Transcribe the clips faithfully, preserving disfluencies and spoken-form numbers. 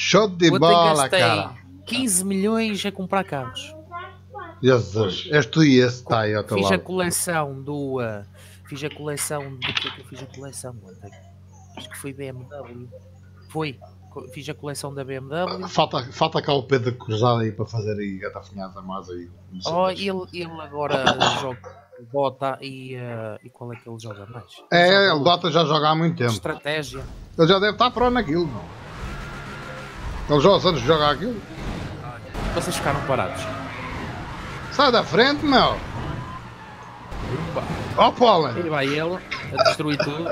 Show de bola, cara. quinze milhões a comprar carros. Jesus, és tu e esse está aí ao teu Fiz lado. a coleção do... Uh, fiz a coleção... De que é que eu fiz a coleção ontem? Acho que foi B M W. Foi. Fiz a coleção da B M W. Falta, falta cá o Pedro Cruzado aí para fazer aí gatafinhas a mais aí. Oh, ele, ele agora joga Dota e, uh, e qual é que ele joga mais? Ele é, joga o Dota já joga há muito tempo. Estratégia. Ele já deve estar pro naquilo. Ele já aos anos de jogar aquilo. Vocês ficaram parados. Sai da frente, meu. Ó, oh, Pólen. E vai ele a destruir tudo.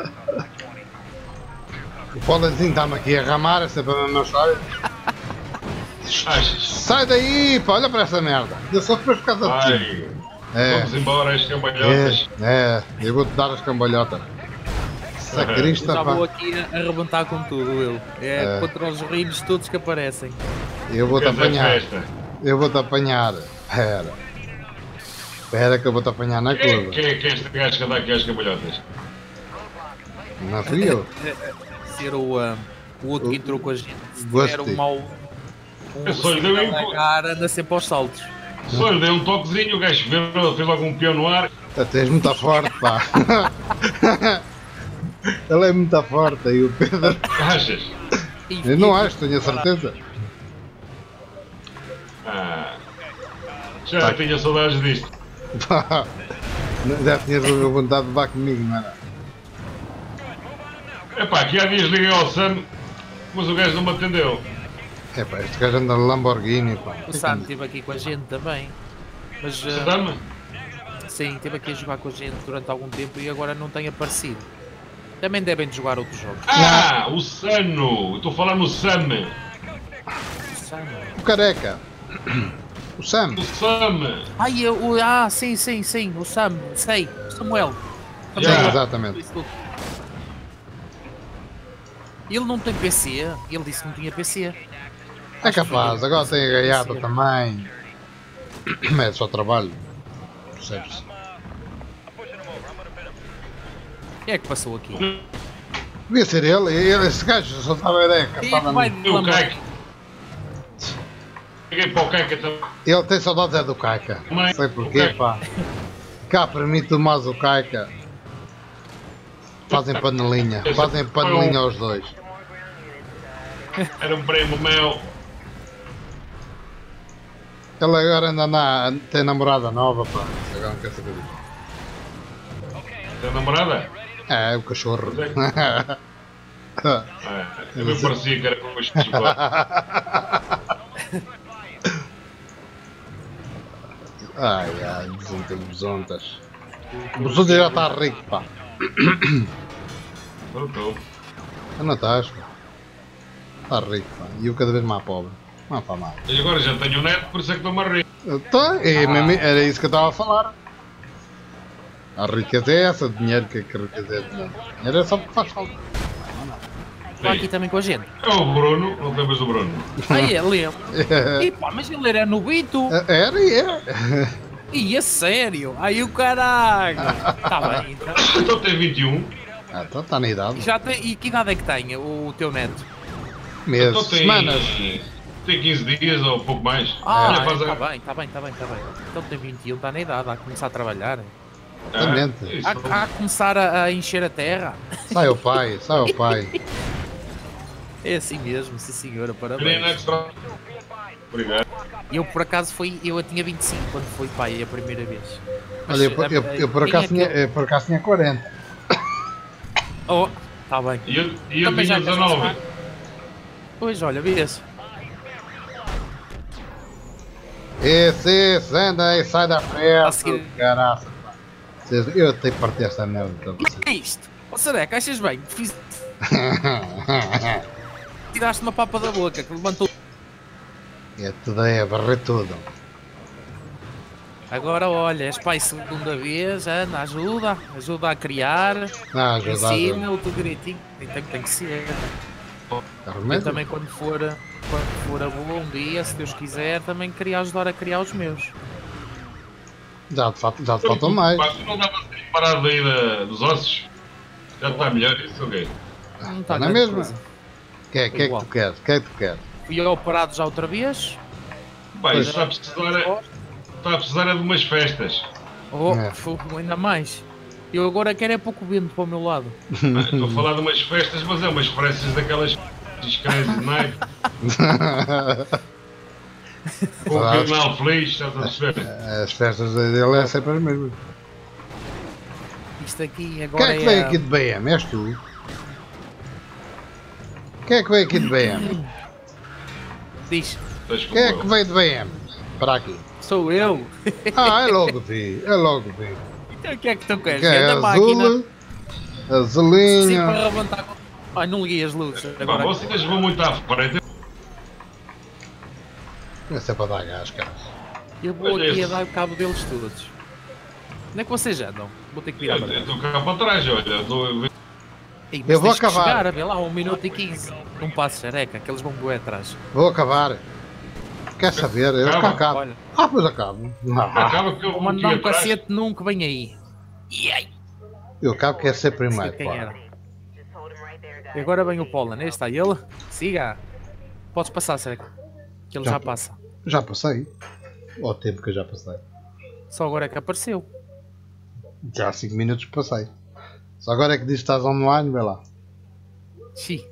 O Pólenzinho está-me aqui a ramar, é sempre a mesma história. Sai daí, pá, olha para esta merda. Eu só depois por causa de ti. É. Vamos embora, as cambalhotas. É, é, eu vou-te dar as cambalhotas. Sacrista, já pá. vou aqui a arrebentar com tudo, eu. É, é. Contra os reinos todos que aparecem. Eu vou-te apanhar. Eu vou-te apanhar. Espera. Espera que eu vou-te apanhar na curva. Quem é que é este gajo que anda aqui às cambalhotas? Não fui eu. Ser o, uh, o outro que entrou com a gente. Era um mau... Um eu só lhe dei um... cara, anda sempre aos saltos. Só lhe dei um toquezinho, o gajo fez, fez logo um peão no ar. Tu és muito forte, pá. Ele é muito forte aí, o Pedro. Achas? Eu não acho, tenho a certeza. Ah, já tá. Tinha saudades disto. Pá, já tinhas a vontade de levar comigo, não era? Epá, aqui há dias liguei ao Sam, mas o gajo não me atendeu. Epá, este gajo anda de Lamborghini, pá. O Sam esteve aqui com a gente também. Mas, uh, Sam? Sim, esteve aqui a jogar com a gente durante algum tempo e agora não tem aparecido. Também devem de jogar outros jogos. Ah, o Sano! Estou a falar no Sam. O Sam? O careca. O Sam. O Sam. Ai, o, ah, sim, sim, sim. O Sam, sei. O Samuel. Sim, yeah. Exatamente. Ele não tem P C. Ele disse que não tinha P C. É capaz, agora tem a gaiata também. É só trabalho. Percebes? Quem é que passou aqui? Devia ser ele, ele esse gajo só estava a ideia que estava no... O Caica. Peguei para o Caica também. Ele tem saudades é do Caica. Não sei porquê, pá. Cá permite mais o Caica. Fazem panelinha, fazem panelinha aos dois. Era um primo meu. Ele agora anda na. Tem namorada nova, pá. Agora não quer saber disso. Tem namorada? É, o cachorro. É, eu me parecia que era com os chicos. Ai, ai, besontas, besontas. O besontas já está rico, pá. Não estou. Não estás, pá. Está rico, pá. E eu cada vez mais pobre. Não faz mal. E agora já tenho um neto, por isso é que estou-me a rir. Então, é, ah. Era isso que eu estava a falar. A riqueza é essa, dinheiro, que, que riqueza é dinheiro? Dinheiro é só porque faz falta. Está aqui também com a gente. É o Bruno, não lembras do Bruno? Ah, é, lembro. E pá, mas ele era novito. Era e é. E é sério? Aí o caralho. Está bem, então. Então tem vinte e um. Ah, então está na idade. Já tem, e que idade é que tem o teu neto? Meses, então tem, semanas. Tem quinze dias ou um pouco mais. Ah, está é, bem, está bem, está bem, está bem. Então tem vinte e um, está na idade, há a começar a trabalhar. Exatamente. Ah, há a começar a, a encher a terra. Sai o pai, sai o pai. É assim mesmo, sim senhora, parabéns. Obrigado. Eu por acaso fui, eu tinha vinte e cinco quando fui pai a primeira vez. Mas, olha, eu, eu, eu, por acaso tinha, eu por acaso tinha quarenta. Oh, está bem. E eu, e eu tinha dezanove. Pois olha, vê-se. Esse, esse, anda aí, sai da frente, caraca. Eu tenho que partir esta merda. Então, o que é isto? Ou será que achas bem? Fiz... Tiraste uma papa da boca que levantou. É tudo aí, a barrer tudo. Agora olha, és pai segunda vez, anda, ajuda, ajuda a criar. Não, ajuda. Ensina-o tudo direitinho. Tem, tem que ser. Eu também quando for, quando for a boa um dia, se Deus quiser, também queria ajudar a criar os meus. Já te, já te faltam mais. Tu não dava a parado aí da, dos ossos? Já está melhor isso ou quê? Não está na mesma. O que é que, que tu queres? O que é que tu queres? Fui operado já outra vez. Pai, isso está a precisar, está a precisar é de umas festas. Oh, É. fogo, ainda mais. Eu agora quero é pouco vento para o meu lado. Ah, estou a falar de umas festas, mas é umas festas daquelas discretas de naipe. Com o final feliz, estás a perceber? As festas dele é sempre as mesmas. Isto aqui agora Quem é que é veio a- aqui de B M? És tu? Quem é que veio aqui de B M? Diz, Deixa Quem é com que eu. veio de B M? Para aqui. sou eu. Ah, é logo vi, é logo vi. Então o que é que tu queres? Que é É da máquina. azul, azulinho. Sempre a levantar. Ai, não liguei as luzes. Pá, Agora vocês vão muito à frente. Isso é para dar gás, cara. eu vou Olha aqui a esse. dar cabo deles todos. Onde é que vocês andam? Vou ter que virar Eu para eu trás. estou cá para trás, olha. eu Estou... Ei, mas Eu vou tens que acabar. chegar, a ver lá, um minuto e quinze. Não passo xereca, que eles vão boer atrás. Vou acabar. Quer saber? Eu Acaba. acabo. Olha, Ah, pois acabo. Ah, Acaba que eu vou vou mandar aqui um atrás. cacete num que vem aí. E aí? eu acabo quer ser Não sei primeiro. quem Pá. era. E agora vem o Polan, este está ele. Siga. Podes passar, xereca. Que ele Já já tô. passa. Já passei. Ao tempo que eu já passei. Só agora é que apareceu. Já há cinco minutos passei. Só agora é que diz que estás online, vê lá. Xi.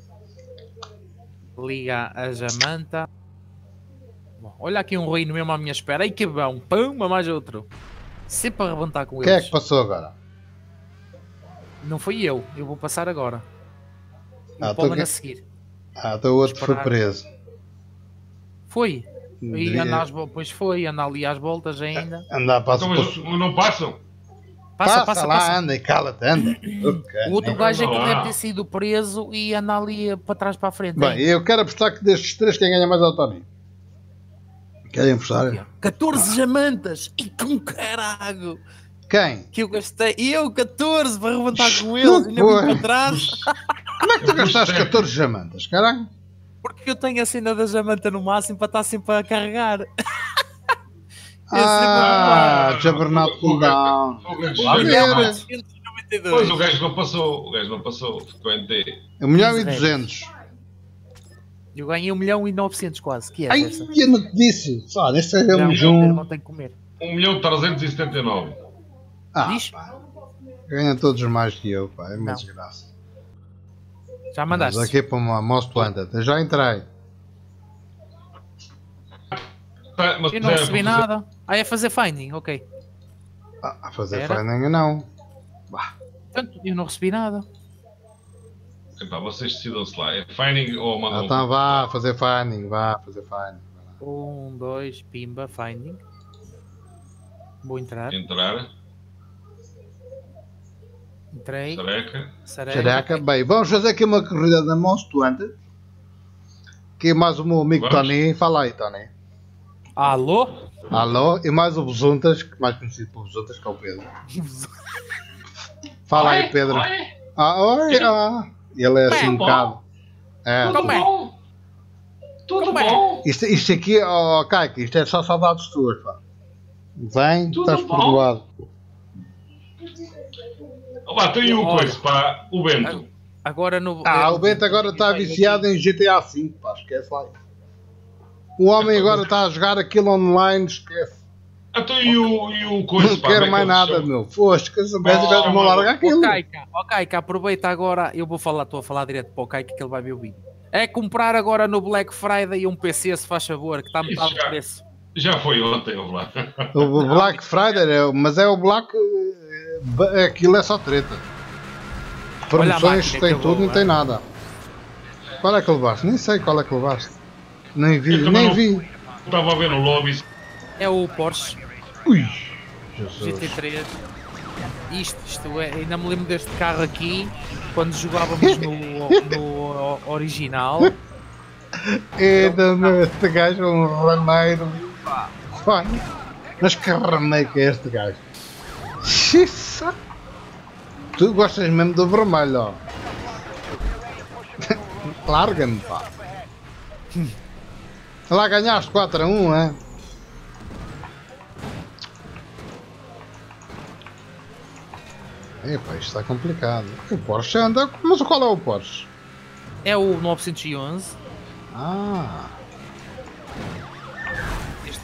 Liga a Jamanta. Bom, olha aqui um reino mesmo à minha espera. Ai que bom. Pum, mais outro. Sempre a arrebentar com Quem é eles. que passou agora? Não fui eu. Eu vou passar agora. E Ah, o Polan então a que- seguir. Ah, então o outro foi Disparar. preso. Foi. E Devia anda às, vo- pois foi. Anda ali às voltas ainda. andar para Então, mas não passam? Passa, Passa, passa, lá, passa. anda e cala-te, anda. Ok. O outro gajo é que Anda lá. deve ter sido preso e anda ali para trás para a frente. Bem, hein? eu quero apostar que destes três quem ganha mais é o Tony. Querem apostar? catorze jamantas! E com caralho! Quem? Que eu gastei. Eu, catorze, para arrebentar com eles. Ainda Foi. vim para trás. Como é que tu Eu pus gastaste sete. catorze jamantas, caralho? Porque eu tenho a cena da jamanta no máximo para estar sempre a carregar. Ah, sempre- Jabernat cooldown. O gajo- Lá o ver. gajo- novecentos e noventa e dois. Pois o gajo não passou. O gajo não passou. Ficou em D. Um milhão e quinze duzentos. Eu ganhei um milhão e novecentos quase. Que é Ai, essa? eu não te disse. Só, neste é Já, um o junho. não tem que comer. um milhão trezentos e setenta e nove. Ah, Diz? pá. Ganham todos mais que eu, pá. É uma Não. desgraça. Já Mas mandaste. aqui para uma Most Planted. Eu já entrei. Tá, mas Eu não é, recebi vou fazer- nada. Ah, é fazer finding, ok. Ah, a fazer Era? finding não. Portanto, eu não recebi nada. Epá, vocês decidam-se lá. É finding ou Ah, mandam? então vá fazer finding, vá fazer finding. Um, dois, pimba, finding. Vou entrar. Entrar. Entrei. Tareca. Sareca. Caraca, bem, vamos fazer aqui uma corrida da Most Planted. Aqui mais o meu amigo Vamos. Tony. Fala aí, Tony. Alô? Alô, e mais o Besuntas, que mais conhecido por Besuntas, que é o Pedro. Fala aí, Pedro. Ah, oi, ah. Ele é assim um Bom. bocado. É. Como é? Tudo Como é? bom? Isto, isto aqui, ó, oh, Kaique, isto é só saudades tuas, pá. Vem, Tudo estás bom? perdoado. Olá, tem o Olha. coisa, pá. O Bento. Agora no. Ah, o Bento agora está viciado em G T A cinco, pá, esquece lá. O homem agora está a jogar aquilo online, esquece. Então e o, e o coisa, Não pá? quero como é mais que ele nada, chama? meu. Foste, que essa vez Oh, tivesse-me a mano. largar aquilo. Ok, cá, ok, cá, aproveita agora. Eu vou falar, estou a falar direto para o Kaika que ele vai ver o vídeo. É comprar agora no Black Friday um P C, se faz favor, que está a metade Isso do já. preço. Já foi ontem, ouve lá. O Black Friday, é- mas é o Black. eh, ba- Aquilo é só treta. Olha a Promoções máquina tem que eu tudo, vou, não tem é? nada. Qual é que levaste? Nem sei qual é que levaste. Nem vi, Eu também nem não- vi. Estava a ver no lobby. É o Porsche Ui, G T Jesus. três. Isto, isto é, ainda me lembro deste carro aqui quando jogávamos no, no original. Eita, meu, este gajo é um rameiro. Vai. Mas que rameiro que é este gajo? Xiça. Tu gostas mesmo do vermelho, ó. Larga-me, pá. Lá ganhaste quatro a um, é? Epá, isto está complicado. O Porsche anda. Mas qual é o Porsche? É o novecentos e onze. Ah,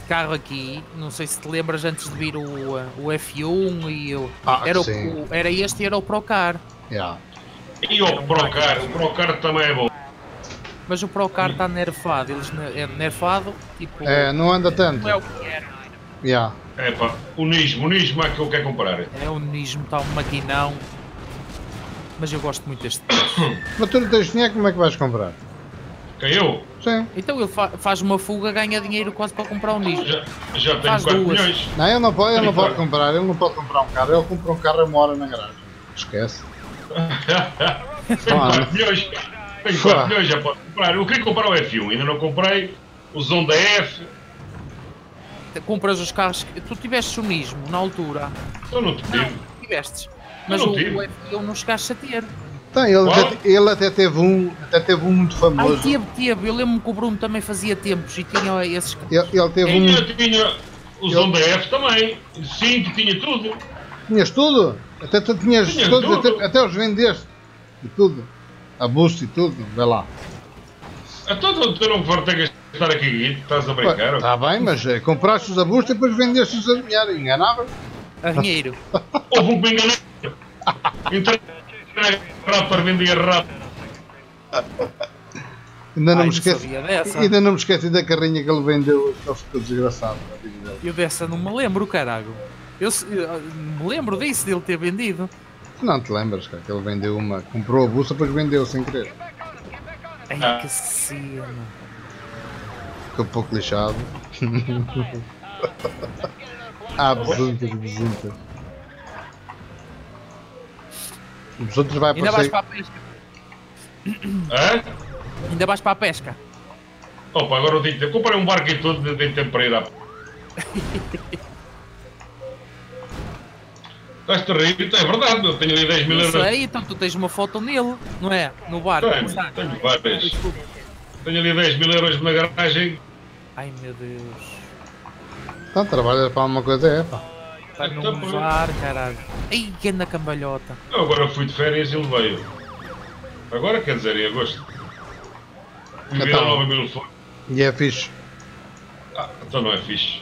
carro aqui, não sei se te lembras antes de vir o, o F um e o, Ah, era, sim. o, era este e era o Procar. Yeah. E o Procar, o Procar também é bom. Mas o Procar está nerfado, eles ne- é nerfado, tipo, É, não anda tanto. não é o que era. Yeah. É pá, o Nismo, o Nismo é que eu quero comprar. É um Nismo, está um maquinão. Mas eu gosto muito deste carro. Mas tu não tens dinheiro, como é que vais comprar? Quem eu? Sim. Então ele fa faz uma fuga, ganha dinheiro quase para comprar um Nismo. Já, já tenho Faz quatro duas. milhões. Não, ele não pode, ele não Sim, pode claro. comprar, ele não pode comprar um carro, ele compra um carro e mora na garagem. Esquece. Tenho Ah, quatro milhões. Tenho Fá. quatro milhões, já posso comprar. Eu queria comprar o F um, ainda não comprei. O Zonda F. Compras os carros que tu tiveste o Nismo na altura. Eu não te digo. Tivestes. Mas não o, tive. o F um não chegaste a ter. Então, ele, Qual? até, ele até teve um, até teve um muito Ai, famoso. teve, teve. Eu lembro-me que o Bruno também fazia tempos e tinha esses carros. Ele, ele teve um. Tinha, tinha o Zonda F também. Sim, que tinha tudo. Tinhas tudo? Até tu tinhas Tinha todos, tudo. até, até os vendeste. E tudo. A boost e tudo. Vê lá. Então tu, tu não vais ter que gastar aqui, estás a brincar? Está bem, mas eh, compraste os a boost e depois vendeste-os a dinheiro. Enganavas? A dinheiro. Houve um que me enganou. Entrei na Raptor, vendi a Raptor. Ainda não, Ai, me esqueci, sabia dessa. ainda não me esqueci da carrinha que ele vendeu. Ele ficou desgraçado. na vida dele. Eu dessa não me lembro, caralho. Eu, se- eu me lembro disso, dele ter vendido. Não te lembras, cara, que ele vendeu uma. Comprou a boost e depois vendeu sem querer. Ai, Ah. que cena. Ficou um pouco lixado. Ah, besunta, besunta. Os outros vai Ainda vais para para a pesca. Hã? Ainda vais para a pesca. Opa, agora eu tenho tempo. Comprei um barco e tudo, não tenho tempo para ir à. Estás-te a rir? É verdade, eu tenho ali dez mil Não euros. sei, então tu tens uma foto nele, não é? No barco. Tenho, sabe? tenho várias. Desculpa. Tenho ali dez mil euros na garagem. Ai meu Deus. Então, trabalha para alguma coisa, é pá. Para não Então, usar, caralho. Ai, que anda cambalhota. Eu agora fui de férias e ele veio. Agora quer dizer, em agosto. Viver Então. a nova mil foi. E é fixe. Ah, então não é fixe.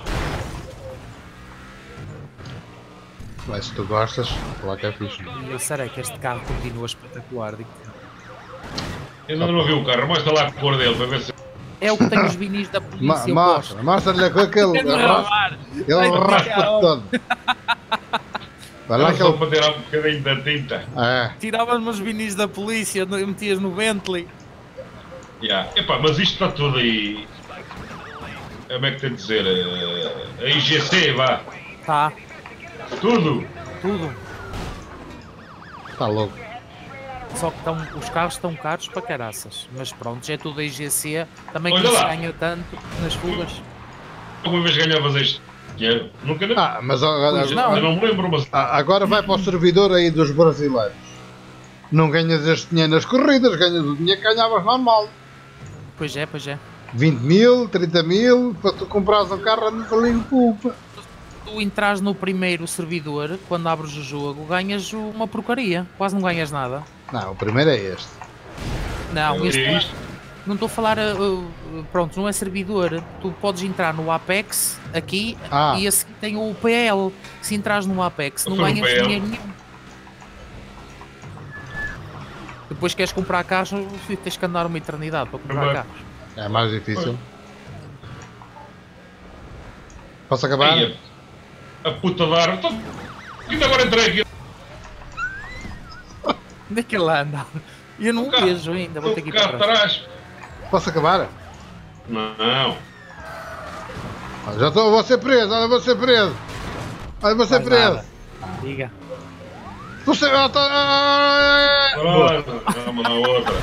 Mas se tu gostas, claro que é fixe. E eu serei que este carro continua espetacular. digo-te. Ainda não vi o carro, mostra lá a cor dele para ver se. É o que tem os vinis da Ma polícia. eu mostra, mostra-lhe a cor que ele Quero raspa. roubar. Ele Ai, raspa caralho. todo. Vai lá Era que só ele. para tirar um bocadinho da tinta. É. Tiravas-me os vinis da polícia, no- metias no Bentley. Yeah. Epá, mas isto está tudo aí. Como é que tem de dizer? eh, A I G C, vá. Tá, Tudo. tudo. Está louco. Só que tão, os carros estão caros para caraças. Mas pronto, já é tudo a I G C. Também que Olha não se lá. ganha tanto nas fugas. Alguma vez ganhavas este dinheiro? Nunca nem. Ah, mas agora, Pois não. Eu não me lembro, mas. ah, agora vai para o servidor aí dos brasileiros. Não ganhas este dinheiro nas corridas, ganhas o dinheiro que ganhavas normal. Pois é, pois é. vinte mil, trinta mil, para tu comprares um carro andas ali em culpa. Tu entras no primeiro servidor, quando abres o jogo, ganhas uma porcaria. Quase não ganhas nada. Não, o primeiro é este. Não, Eu este diria não é- isto. não estou a falar, uh, uh, pronto, não é servidor. Tu podes entrar no Apex aqui Ah. e a seguir tem o P L. Se entras no Apex, não Eu fui no ganhas P L. dinheiro nenhum. Depois queres comprar carros, tens que andar uma eternidade para comprar Também. carros. É mais difícil. Posso acabar? Ai, a, a puta da árvore. Então, ainda agora entrei aqui. Onde é que ele anda? Eu não O carro- vejo ainda, vou ter que O ir para carro trás. atrás. Posso acabar? Não. Ah, já estou, vou ser preso, olha, vou ser preso. Olha, vou ser Faz preso. nada. Diga. Você. Ah, tá... ah, Pronto, vamos na outra.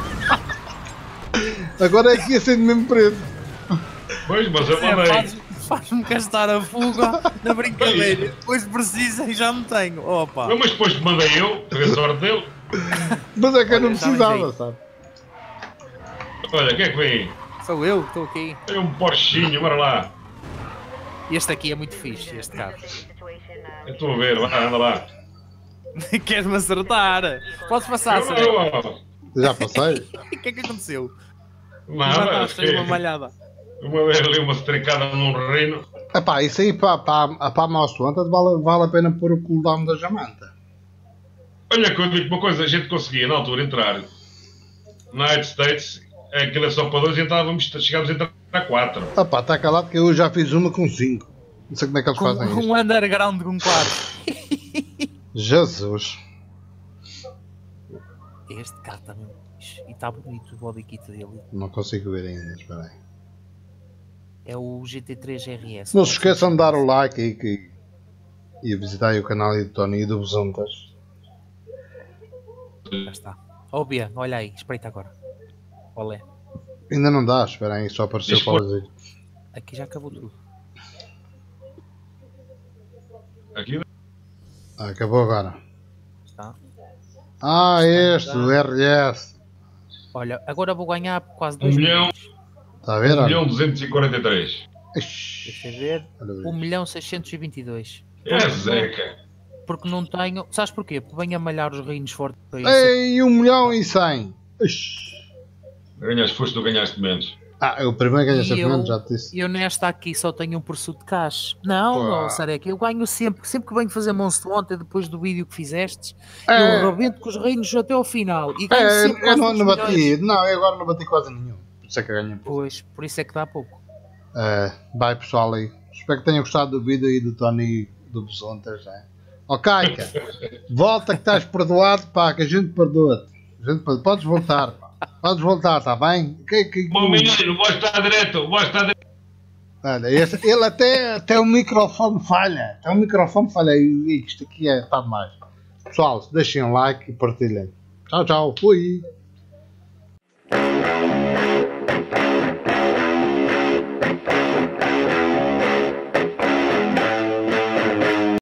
Agora é que ia ser mesmo preso. Pois, mas eu É, mandei. faz- Faz-me gastar a fuga na brincadeira. Depois precisa e já não tenho. Opa. Não, mas depois mandei eu, teve a sorte dele. Mas é que eu não Olha, já precisava, arranjei. sabe? Olha, o que é que vem aí? Sou eu que estou aqui. Tem um Porschinho, bora lá. Este aqui é muito fixe, este carro. Eu estou a ver, lá, anda lá. Queres-me acertar? Podes passar, Eu, Sérgio. eu, Já passei. O que é que aconteceu? nada, Mandaste aí fiquei, uma malhada. Uma vez ali uma estricada num reino. Epá, isso aí para, para, para a Most Wanted vale, vale a pena pôr o cooldown da Jamanta. Olha que eu digo uma coisa, a gente conseguia na altura entrar na United States, aquilo é só para dois, entrávamos, chegámos a entrar a quatro. Epá, está calado que eu já fiz uma com cinco. Não sei como é que eles Com fazem isto. um underground com quatro. Jesus. Este carro está muito fixe. E está bonito o body kit dele. Não consigo ver ainda, espera aí. É o G T três R S. Não se esqueçam de dar o like aí que... e visitar aí o canal aí do Tony e do Besuntas. Já está. Ó Bia, olha aí, espreita agora. Olé. Ainda não dá, espera aí, só apareceu Isto para foi- dizer. Aqui já acabou tudo. Aqui Ah, acabou agora. Está. Ah, Está este, a o R S. Olha, agora vou ganhar quase um dois milhão, milhões. Está a ver? um Olha. milhão duzentos e quarenta e três. Ixi, Deixa eu ver. olha um aí. milhão seiscentos e vinte e dois. É Zeca. Porque não tenho. Sabes porquê? Porque venho a malhar os reinos fortes para isso. Ei, um milhão e cem. Ixi. Ganhaste, foste tu ganhaste menos. Ah, eu primeiro ganhei E sempre eu- menos, já te disse. E eu nesta aqui só tenho um pursuit de cash. Não, Pá. não, Sarek, eu ganho sempre. Sempre que venho fazer Monster ontem, depois do vídeo que fizeste, É. eu rebento com os reinos até ao final. E ganho É, sempre eu quase não, dois não bati. milhões. Não, eu agora não bati quase nenhum. Por isso é que eu ganhei pouco. Pois, por isso é que dá pouco. É, vai pessoal aí. Espero que tenham gostado do vídeo aí do Tony do Besontas, né? Ó Caica, volta que estás perdoado, pá, que a gente perdoa-te. A gente perdoa. Podes voltar, pá. Podes voltar, está bem? Que, que, Meu menino, vou estar direto, vou estar direto. Olha, esse- ele até, até o microfone falha. Até o microfone falha. E isto aqui é, está demais. Pessoal, deixem um like e partilhem. Tchau, tchau. Fui.